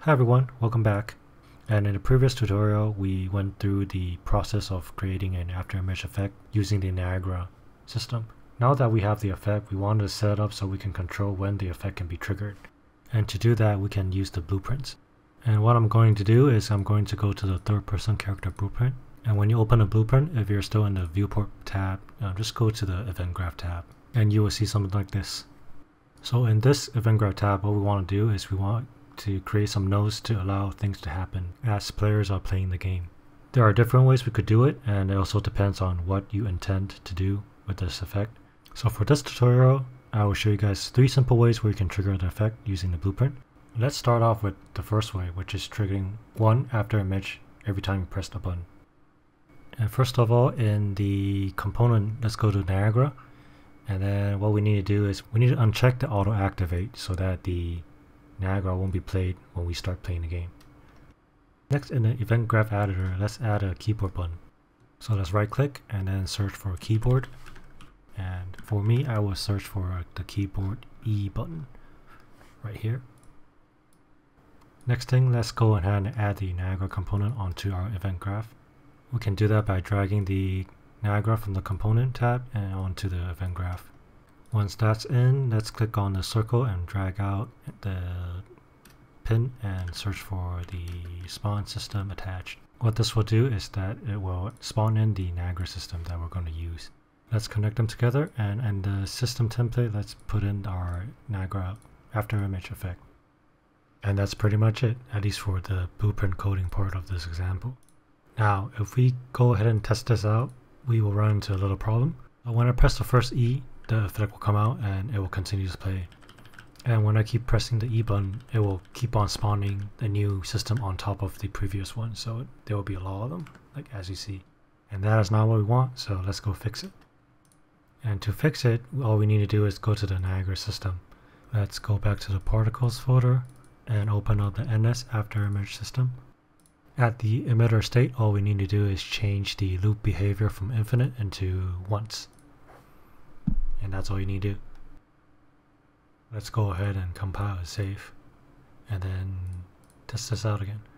Hi everyone, welcome back. And in the previous tutorial we went through the process of creating an Afterimage effect using the Niagara system. Now that we have the effect, we want to set it up so we can control when the effect can be triggered. And to do that we can use the blueprints. And what I'm going to do is I'm going to go to the third person character blueprint. And when you open a blueprint, if you're still in the viewport tab, just go to the event graph tab and you will see something like this. So in this event graph tab, what we want to do is we want to create some nodes to allow things to happen as players are playing the game. There are different ways we could do it, and it also depends on what you intend to do with this effect. So for this tutorial, I will show you guys 3 simple ways where you can trigger the effect using the blueprint. Let's start off with the first way, which is triggering one Afterimage every time you press the button. And first of all, in the component, let's go to Niagara. And then what we need to do is we need to uncheck the auto activate so that the Niagara won't be played when we start playing the game. Next, in the event graph editor, let's add a keyboard button. So let's right click and then search for keyboard. And for me, I will search for the keyboard E button right here. Next thing, let's go ahead and add the Niagara component onto our event graph. We can do that by dragging the Niagara from the component tab and onto the event graph. Once that's in, let's click on the circle and drag out the pin and search for the spawn system attached. What this will do is that it will spawn in the Niagara system that we're going to use. Let's connect them together, and in the system template, let's put in our Niagara Afterimage effect. And that's pretty much it, at least for the blueprint coding part of this example. Now, if we go ahead and test this out, we will run into a little problem. When I press the first E, the effect will come out and it will continue to play. And when I keep pressing the E button, it will keep on spawning a new system on top of the previous one. So there will be a lot of them, like as you see. And that is not what we want, so let's go fix it. And to fix it, all we need to do is go to the Niagara system. Let's go back to the particles folder and open up the NS Afterimage system. At the emitter state, all we need to do is change the loop behavior from infinite into once. And that's all you need to do. Let's go ahead and compile and save, and then test this out again.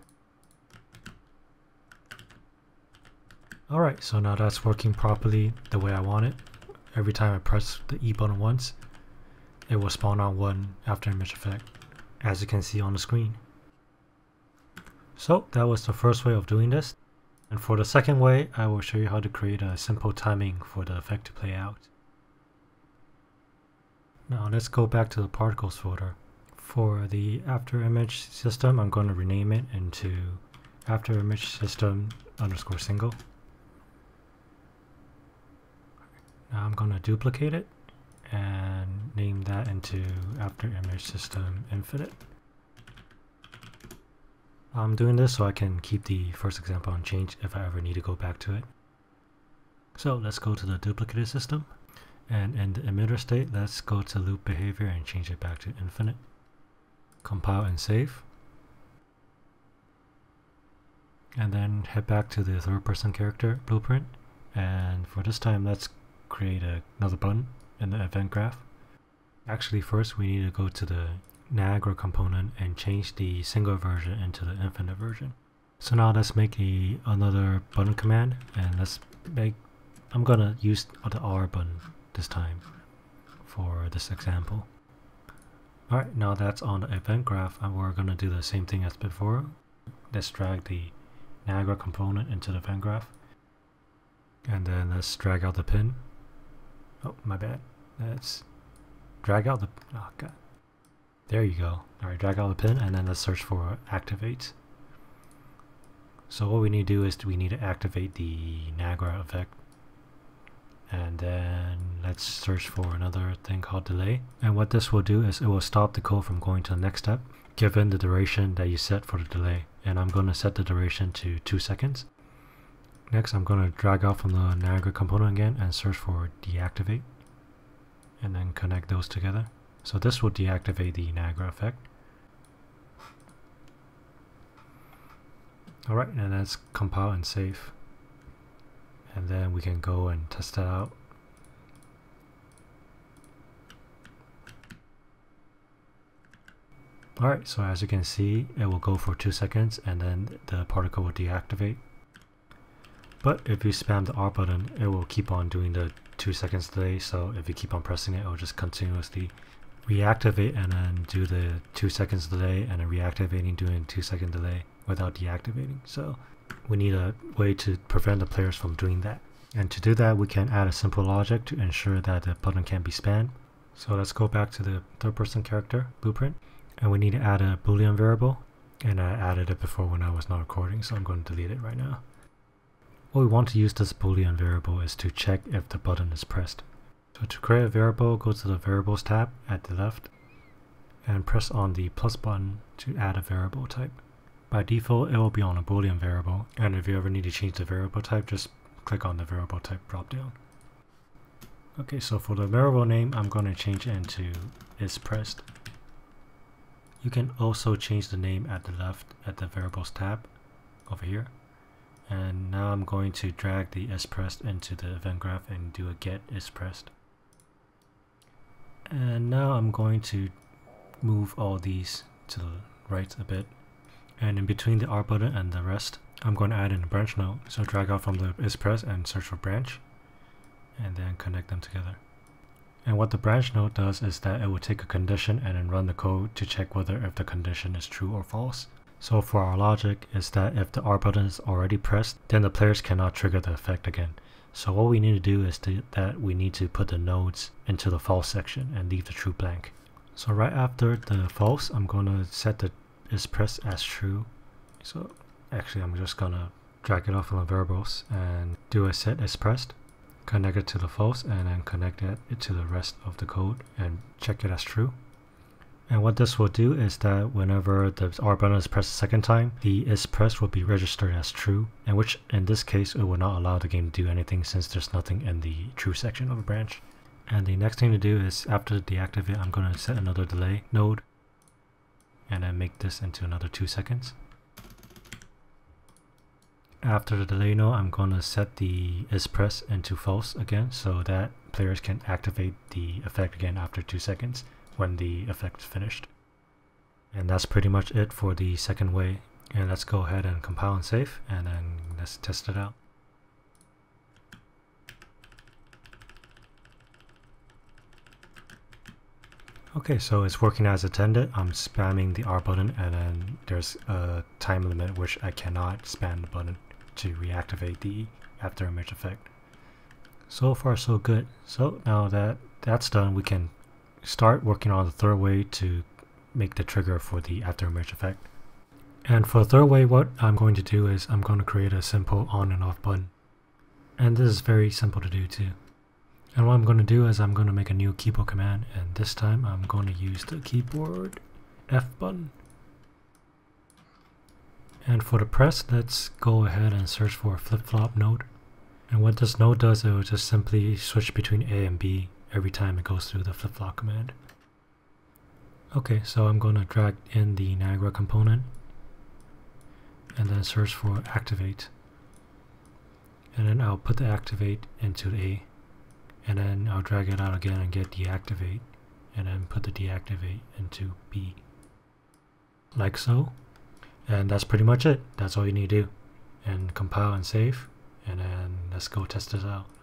Alright, so now that's working properly the way I want it. Every time I press the E button once, it will spawn on one Afterimage effect, as you can see on the screen. So that was the first way of doing this. And for the second way, I will show you how to create a simple timing for the effect to play out. Now let's go back to the particles folder. For the Afterimage system, I'm going to rename it into Afterimage system _ single. Now I'm going to duplicate it and name that into Afterimage system infinite. I'm doing this so I can keep the first example unchanged if I ever need to go back to it. So let's go to the duplicated system. And in the emitter state, let's go to loop behavior and change it back to infinite. Compile and save. And then head back to the third person character blueprint. And for this time, let's create another button in the event graph. Actually, first we need to go to the Niagara component and change the single version into the infinite version. So now let's make another button command, and I'm gonna use the R button this time for this example. Alright, now that's on the event graph, and we're gonna do the same thing as before. Let's drag the Niagara component into the event graph, and then let's drag out the pin. Oh, my bad. Let's drag out the, oh god. There you go. Alright, drag out the pin, and then let's search for activate. So what we need to do is we need to activate the Niagara effect. And then let's search for another thing called delay. And what this will do is it will stop the code from going to the next step, given the duration that you set for the delay. And I'm going to set the duration to 2 seconds. Next, I'm going to drag out from the Niagara component again and search for deactivate. And then connect those together. So this will deactivate the Niagara effect. Alright, and let's compile and save. And then we can go and test that out. Alright, so as you can see, it will go for 2 seconds and then the particle will deactivate. But if you spam the R button, it will keep on doing the 2 seconds delay, so if you keep on pressing it, it will just continuously reactivate and then do the 2 seconds delay and then reactivating, doing 2 second delay without deactivating. So we need a way to prevent the players from doing that. And to do that, we can add a simple logic to ensure that the button can't be spammed. So let's go back to the third person character blueprint. And we need to add a Boolean variable. And I added it before when I was not recording, so I'm going to delete it right now. What we want to use this Boolean variable is to check if the button is pressed. So to create a variable, go to the Variables tab at the left and press on the plus button to add a variable type. By default, it will be on a Boolean variable, and if you ever need to change the variable type, just click on the variable type dropdown. Okay, so for the variable name, I'm going to change it into isPressed. You can also change the name at the left at the Variables tab over here. And now I'm going to drag the isPressed into the event graph and do a get isPressed. And now I'm going to move all these to the right a bit. And in between the R button and the rest, I'm going to add in a branch node. So drag out from the isPressed and search for branch, and then connect them together. And what the branch node does is that it will take a condition and then run the code to check whether if the condition is true or false. So for our logic is that if the R button is already pressed, then the players cannot trigger the effect again. So what we need to do is that we need to put the nodes into the false section and leave the true blank. So right after the false, I'm going to set the isPressed as true. So actually I'm just going to drag it off from the variables and do a set isPressed. Connect it to the false and then connect it to the rest of the code and check it as true. And what this will do is that whenever the R button is pressed a second time, the isPressed will be registered as true, and which in this case it will not allow the game to do anything since there's nothing in the true section of a branch. And the next thing to do is after the deactivate, I'm going to set another delay node and then make this into another 2 seconds. After the delay node, I'm going to set the isPressed into false again so that players can activate the effect again after 2 seconds when the effect is finished. And that's pretty much it for the second way. And let's go ahead and compile and save, and then let's test it out. Okay, so it's working as intended. I'm spamming the R button, and then there's a time limit which I cannot spam the button to reactivate the Afterimage effect. So far so good. So now that that's done, we can start working on the third way to make the trigger for the Afterimage effect. And for the third way, what I'm going to do is I'm going to create a simple on and off button. And this is very simple to do too. And what I'm going to do is I'm going to make a new keyboard command, and this time I'm going to use the keyboard F button. And for the press, let's go ahead and search for a flip-flop node. And what this node does, it will just simply switch between A and B every time it goes through the flip-flop command. Okay, so I'm going to drag in the Niagara component and then search for activate. And then I'll put the activate into the A. And then I'll drag it out again and get deactivate, and then put the deactivate into B. Like so. And that's pretty much it. That's all you need to do. And compile and save, and then let's go test this out.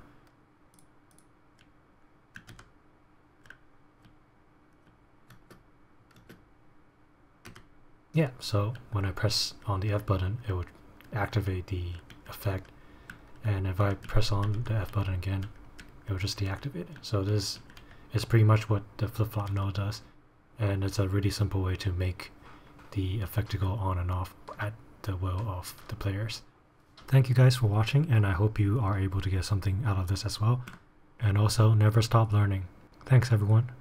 Yeah, so when I press on the F button, it would activate the effect, and if I press on the F button again, it will just deactivate it. So this is pretty much what the flip-flop node does, and it's a really simple way to make the effect to go on and off at the will of the players. Thank you guys for watching, and I hope you are able to get something out of this as well. And also, never stop learning. Thanks everyone.